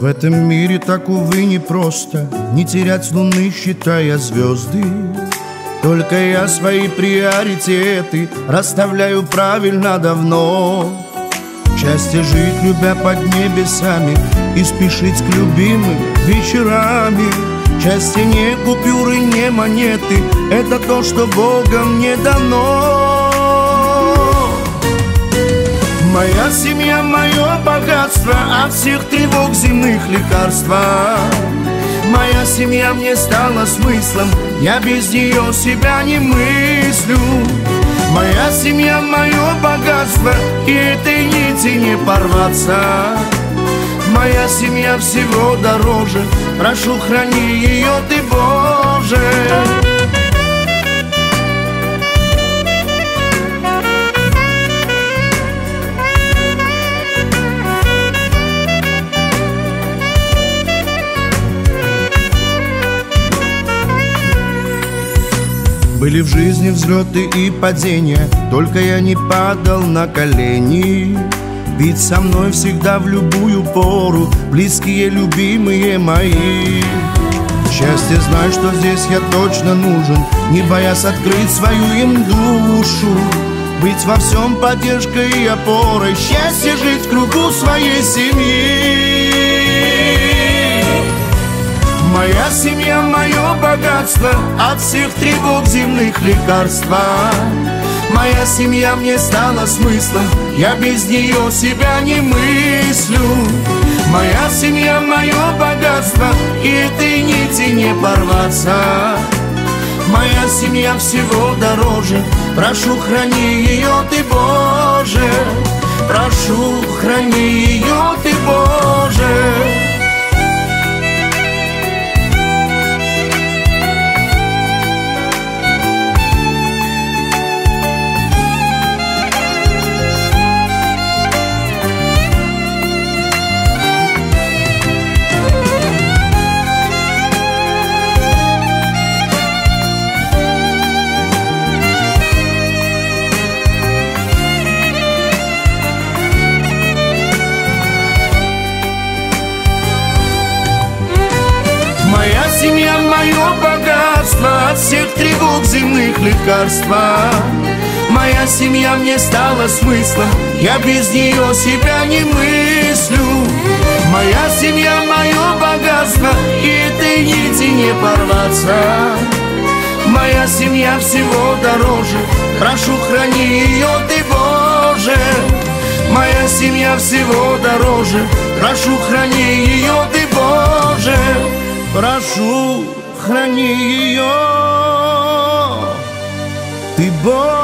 В этом мире так, увы, непросто не терять с луны, считая звезды. Только я свои приоритеты расставляю правильно давно. Счастье жить, любя под небесами, и спешить к любимым вечерами. Счастье не купюры, не монеты, это то, что Богом не дано. Моя семья, мое богатство, от всех тревог земных лекарства. Моя семья мне стала смыслом, я без нее себя не мыслю. Моя семья, мое богатство, и этой нити не порваться. Моя семья всего дороже, прошу, храни ее ты, Боже. Были в жизни взлеты и падения, только я не падал на колени. Ведь со мной всегда в любую пору близкие, любимые мои. Счастье, знай, что здесь я точно нужен, не боясь открыть свою им душу. Быть во всем поддержкой и опорой, счастье жить в кругу своей семьи. Моя семья, мое богатство, от всех тревог земных лекарства. Моя семья мне стала смыслом, я без нее себя не мыслю. Моя семья, мое богатство, и этой нити не порваться. Моя семья всего дороже, прошу, храни ее ты, Боже. Прошу, храни ее ты, Боже. Моя семья, мое богатство, от всех тревог земных лекарства. Моя семья мне стала смыслом, я без нее себя не мыслю. Моя семья, мое богатство, и этой нити не порваться. Моя семья всего дороже, прошу, храни ее ты, Боже. Моя семья всего дороже, прошу, храни ее ты, Боже. Прошу, храни ее ты, Боже.